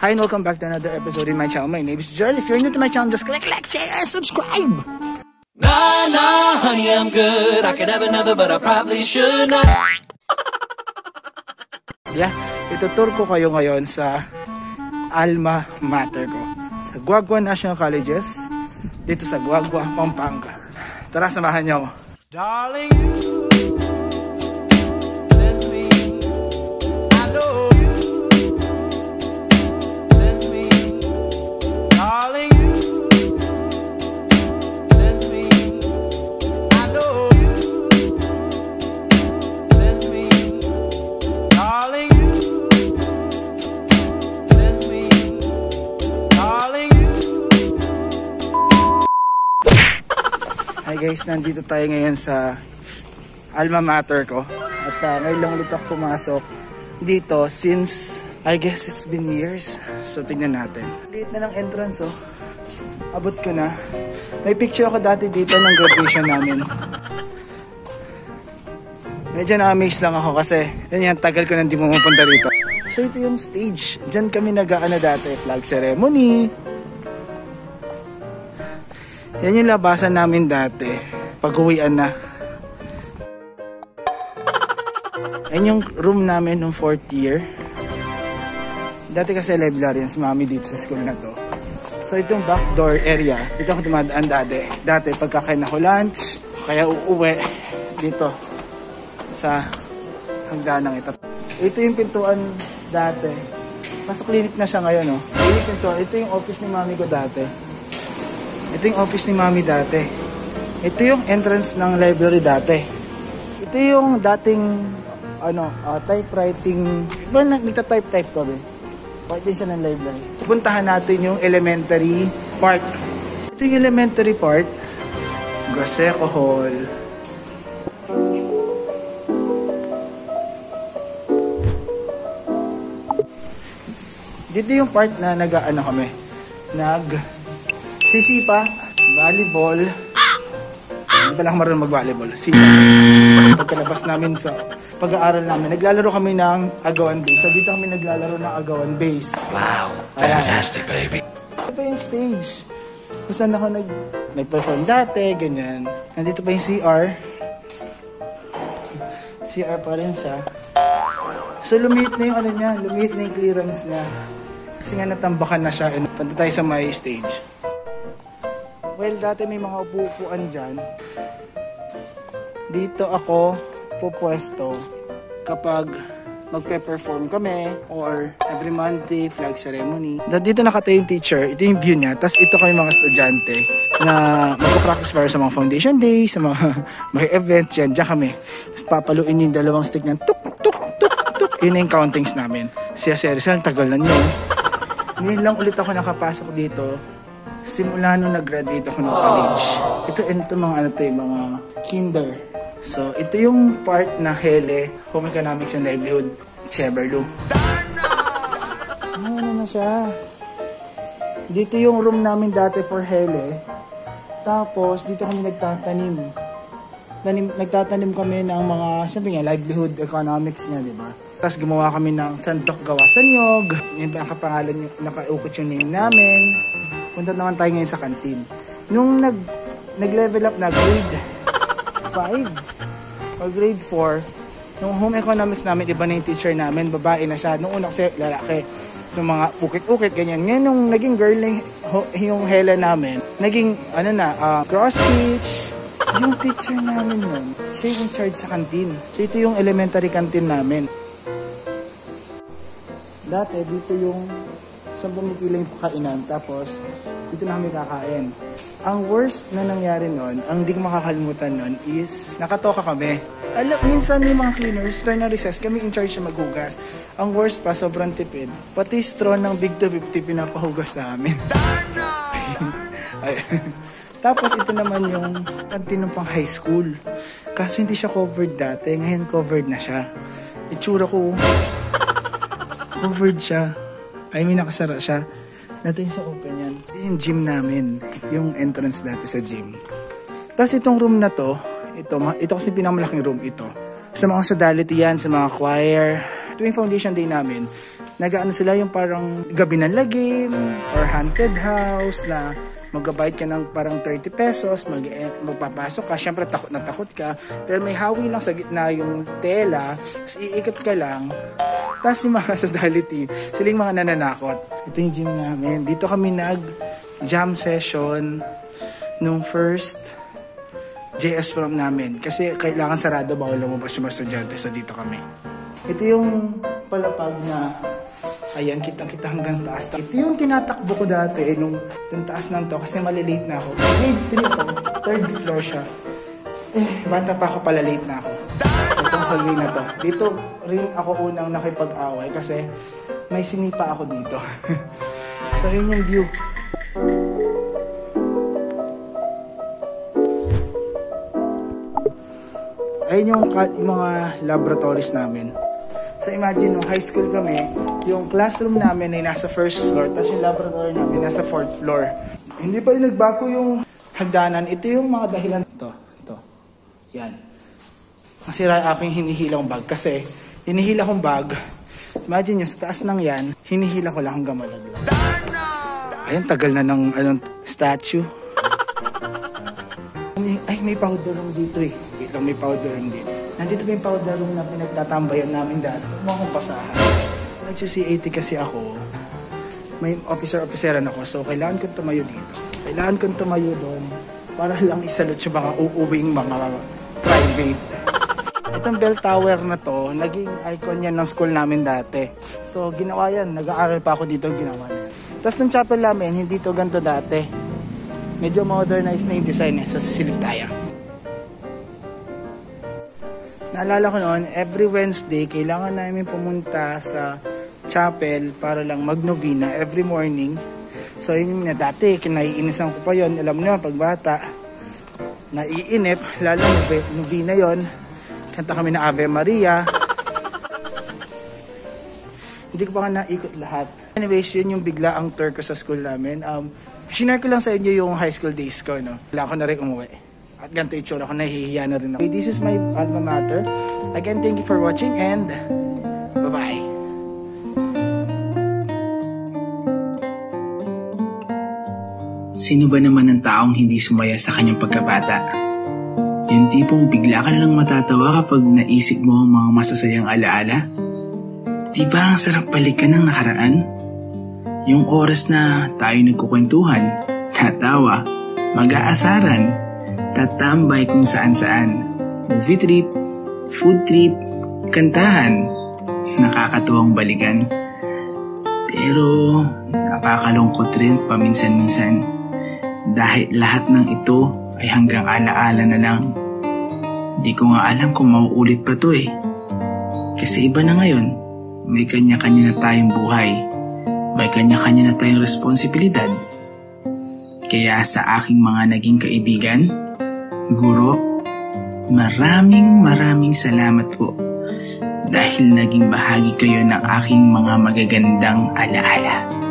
Hi and welcome back to another episode in my channel. My name is Gerald. If you're new to my channel, just click like, share, and subscribe! Nah, honey, I'm good. I could have another, but I probably should not. Yeah, itutur ko kayo ngayon sa alma mater ko. Sa Guagua National Colleges, dito sa Guagua, Pampanga. Tara, samahan niyo ako. Darling, Hi guys, nandito tayo ngayon sa alma mater ko. At ngayon lang ulit ako pumasok dito since I guess it's been years. So tingnan natin. Liit na lang entrance oh. Abot ko na. May picture ako dati dito ng graduation namin. Medyo na-amaze lang ako kasi yan, tagal ko nang di pumupunta rito. So ito yung stage. Diyan kami nag-aano dati, flag ceremony. Yan yung labasan namin dati. Pag-uwian na. Yan yung room namin nung 4th year. Dati kasi librarian si mami dito sa school na to. So itong backdoor area, dito ako dumadaan dati. Dati pagkakain ako lunch, kaya uuwi dito sa hagdanang ito. Ito yung pintuan dati. Nasa clinic na siya ngayon oh. Ito yung office ni mami ko dati. Ito yung office ni mami dati. Ito yung entrance ng library dati. Ito yung dating typewriting. Ba nagta-type ko ba? Part din siya ng library. Puntahan natin yung elementary part. Ito yung elementary part. Groseco Hall. Dito yung part na nag-ano kami. Sisipa, volleyball. Hindi pala ako marunong mag-volleyball. Sipa. Pagkalabas namin sa pag-aaral namin, naglalaro kami ng agawan base. So dito kami naglalaro ng agawan base. Wow, fantastic baby. Ito pa yung stage. Kung saan ako nag-perform dati, ganyan. Nandito pa yung CR. CR pa rin siya. So lumiit na yung ano niya, lumiit na yung clearance niya. Kasi nga natambakan na siya. Punta tayo sa my stage. Well, dati may mga upo-upuan dyan. Dito ako pupwesto kapag magpe-perform kami or every monthly flag ceremony. Dito nakatayo yung teacher. Ito yung view niya. Tapos ito kami mga estudyante na magpa-practice para sa mga foundation day, sa mga may events yan. Diyan kami. Tapos papaluin yung dalawang stick na tuk, tuk, tuk, tuk. Yun yung countings namin. Siya Rizal, tagal na nyo. Ngayon lang ulit ako nakapasok dito. Simula nung nag-graduate ako ng college. Ito mga mga kinder. So, ito yung part na HELE, Home Economics and Livelihood, Seberlu. Ano na siya? Dito yung room namin dati for HELE. Tapos, dito kami nagtatanim. Nagtatanim kami ng mga, sabi nga, livelihood economics niya, di ba? Tapos gumawa kami ng sandok gawa sa niyog. Yung nakapangalan, nakaukot yung name namin. Punta naman tayo ngayon sa canteen. Nung nag-level up na grade 5 or grade 4, nung home economics namin, iba na yung teacher namin, babae na siya. Nung una kasi lalaki. So mga ukit-ukit, ganyan. Ngayon nung naging girl na yung Hela namin, naging cross stitch. Yung teacher namin nun, siya yung charge sa canteen. So ito yung elementary canteen namin. Dati dito yung sa bumipila yung kainan, tapos dito na kami kakain. Ang worst na nangyari nun, ang di ko makakalimutan nun is nakatoka kami. Minsan may mga cleaners, turn na recess, kami in charge na maghugas. Ang worst pa, sobrang tipid. Pati straw ng Big 250 pinapahugas sa amin. Tapos ito naman yung canteen ng pang high school. Kaso hindi siya covered dati, ngayon covered na siya. Itsura ko, covered siya. I mean, nakasara siya. Dati yung sa open yan. Yung gym namin. Yung entrance dati sa gym. Tapos itong room na to, ito kasi pinakamalaking room ito. Sa mga sodality yan, sa mga choir, tuwing foundation day namin, nag-ano sila yung parang gabi ng lagim or haunted house na magbabayad ka ng parang 30 pesos, magpapasok ka, syempre takot na takot ka, pero may hawi lang sa gitna yung tela, tapos iikot ka lang, tapos yung mga sodality, sila yung mga nananakot. Ito yung gym namin. Dito kami nag-jam session nung first JS prom namin. Kasi kailangan sarado bawal lumabas yung mga estudyante. So dito kami. Ito yung palapag na ayan, kitang-kita hanggang taas. Ito yung tinatakbo ko dati nung taas ng to kasi malilate na ako. Grade 3 to. Third floor siya. Banta pa ako pala, late na ako. Itong hallway na to. Dito rin ako unang nakipag-away kasi may sinipa ako dito. So yun yung view. Ayun yung mga laboratories namin. So imagine, nung high school kami, yung classroom namin ay nasa first floor, tapos yung laboratory namin nasa fourth floor. Hindi pa rin nagbago yung hagdanan. Ito yung mga dahilan. Ito. Yan. Masira aking hinihilang bag kasi hinihila kong bag. Imagine nyo, sa taas ng yan, hinihila ko lang hanggang malaglag. Ayun, tagal na ng statue. Ay, may powder room dito eh. Wait lang, may powder room dito. Nandito pa yung powder room na pinagtatambayan namin dati. Huwag mo akong pasahan. Nagsi-CAT kasi ako. May officeran ako. So, kailangan kong tumayo dito. Kailangan kong tumayo doon para lang isalot yung mga uuwing mga private. Itong bell tower na to, naging icon yan ng school namin dati. So, ginawa yan. Nag-aaral pa ako dito, ginawa yan. Tapos ng chapel namin, hindi to ganito dati. Medyo modernized na yung design eh. So, sisilip tayo. Naalala ko noon, every Wednesday, kailangan namin pumunta sa chapel para lang mag-novena every morning. So, yun na dati, kinaiinisan ko pa yun. Alam nyo, pagbata, naiinip, lalo novena yon. Kanta kami na Ave Maria. Hindi ko pa nga naikot lahat. Anyways, yun yung bigla ang tour ko sa school namin. Sinare ko lang sa inyo yung high school days ko, no? Wala ako na rin umuwi. At ganito itsura ko, nahihiya na rin ako. Okay, this is my alma mater. Again, thank you for watching and bye-bye. Sino ba naman ang taong hindi sumaya sa kanyang pagkabata? Yung tipong bigla ka na lang matatawa kapag naisip mo ang mga masasayang alaala? Di ba ang sarap balikan ng nakaraan? Yung oras na tayo nagkukwentuhan, tatawa, mag-aasaran, tatambay kung saan-saan, movie trip, food trip, kantahan, nakakatuwang balikan. Pero nakakalungkot rin paminsan-minsan dahil lahat ng ito ay hanggang alaala na lang. Di ko nga alam kung mauulit pa to eh. Kasi iba na ngayon. May kanya-kanya na tayong buhay. May kanya-kanya na tayong responsibilidad. Kaya sa aking mga naging kaibigan, guro, maraming salamat po. Dahil naging bahagi kayo ng aking mga magagandang alaala.